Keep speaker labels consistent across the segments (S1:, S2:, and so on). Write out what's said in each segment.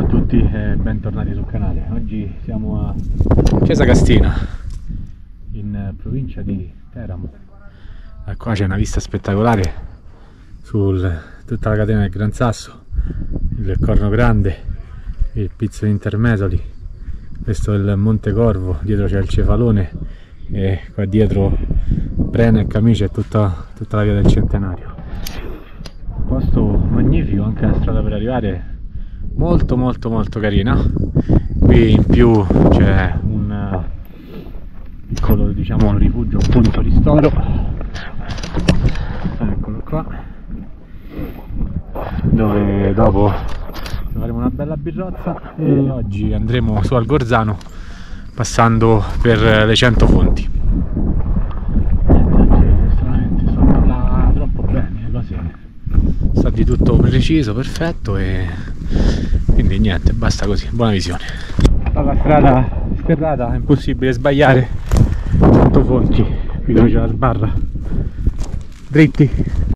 S1: a tutti e bentornati sul canale. Oggi siamo a Chiesa Castina, in provincia di Teramo. Qua c'è una vista spettacolare su tutta la catena del Gran Sasso, il Corno Grande, il Pizzo di Intermesoli. Questo è il Monte Corvo, dietro c'è il Cefalone e qua dietro Brena e Camicia e tutta la via del Centenario. Un posto magnifico, anche la strada per arrivare molto carina. Qui in più c'è un piccolo, diciamo, rifugio, un punto ristoro. Eccolo qua, dove dopo faremo una bella birrozza e oggi andremo su al Gorzano passando per le 100 fonti. Stranamente sto là troppo bene, le cose sta di tutto preciso, perfetto, e quindi niente, basta così, buona visione. La strada sterrata, è impossibile sbagliare, 100 fonti, qui dove c'è la sbarra, dritti.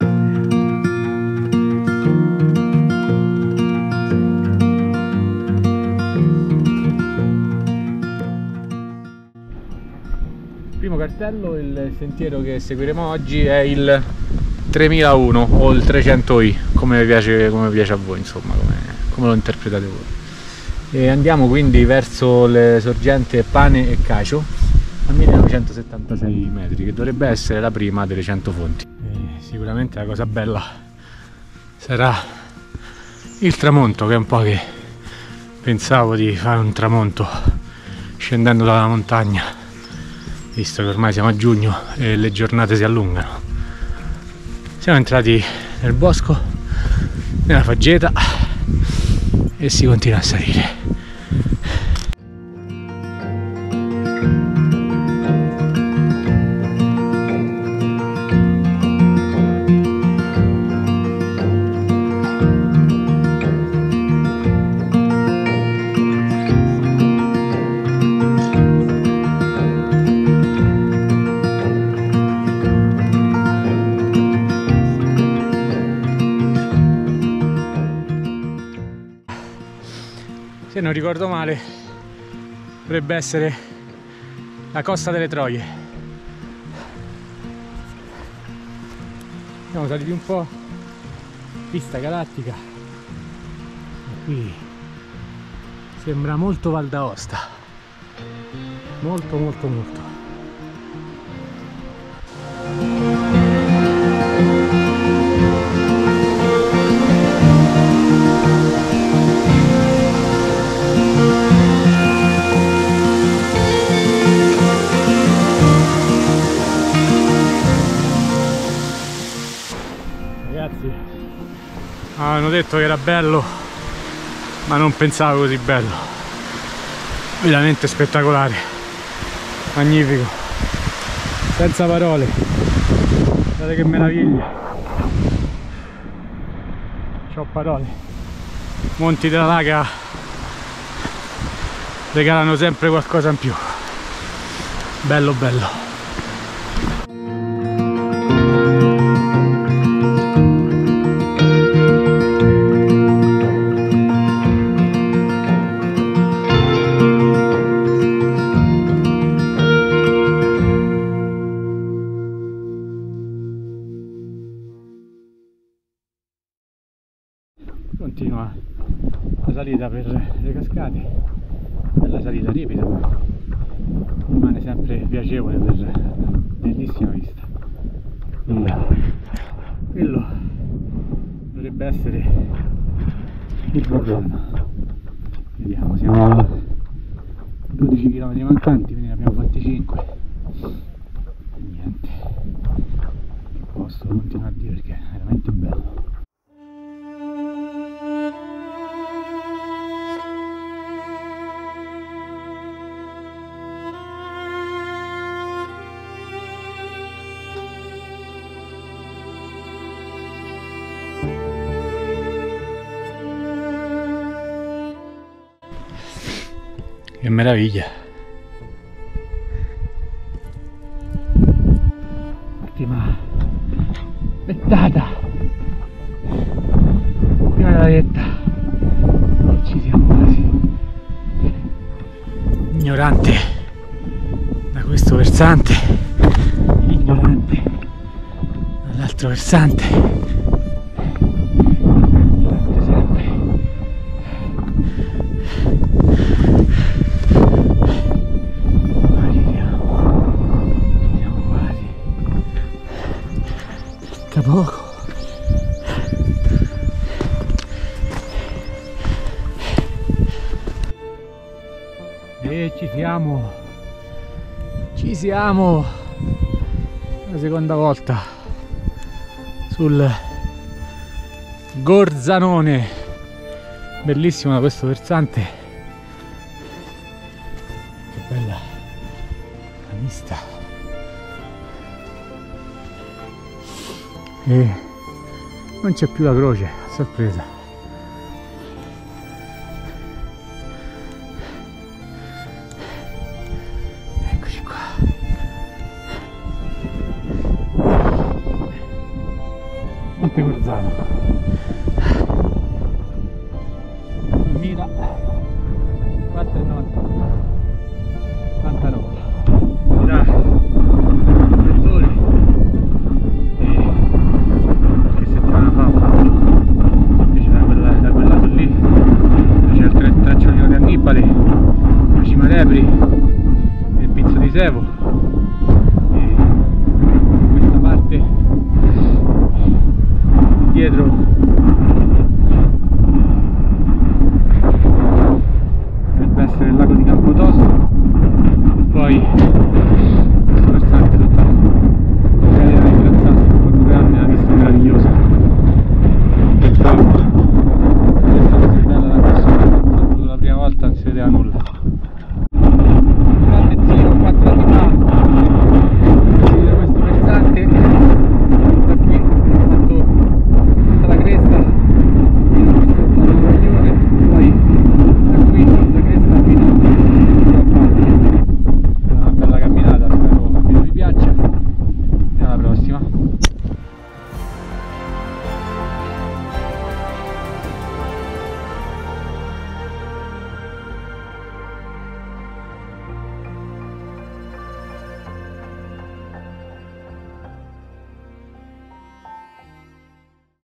S1: Primo cartello, il sentiero che seguiremo oggi è il 3001 o il 300i, come piace a voi, insomma, come lo interpretate voi. E andiamo quindi verso le sorgenti Pane e Cacio a 1976 metri, che dovrebbe essere la prima delle 100 fonti. E sicuramente la cosa bella sarà il tramonto, che è un po' che pensavo di fare un tramonto scendendo dalla montagna, visto che ormai siamo a giugno e le giornate si allungano. Siamo entrati nel bosco, nella faggeta, e si continua a salire. Se non ricordo male, dovrebbe essere la Costa delle Troie. Siamo saliti un po', pista galattica, e qui sembra molto Val d'Aosta, molto. Ragazzi, avevano detto che era bello, ma non pensavo così bello. Veramente spettacolare, magnifico, senza parole. Guardate che meraviglia, c'ho parole. Monti della Laga regalano sempre qualcosa in più. Bello. Continua la salita per le cascate, bella salita ripida, rimane sempre piacevole per bellissima vista. Quello dovrebbe essere il Gorzano. Vediamo, siamo a 12 km mancanti, quindi ne abbiamo fatti 5 e niente, il posto continua a dire perché è veramente bello. Che meraviglia! Ultima pettata, prima della vetta, ci siamo quasi. versante, ignorante dall'altro versante, sempre. Siamo quasi, tra poco. E ci siamo, la seconda volta sul Gorzanone, bellissimo da questo versante, che bella la vista, e non c'è più la croce, a sorpresa. Monte Gorzano 2499 mi dà direttore, qualche settimana fa ho fatto invece da quel lato lì dove c'è il tracciolino di Annibale, la Cima d'Epri e il Pizzo di Sevo, e questa parte dietro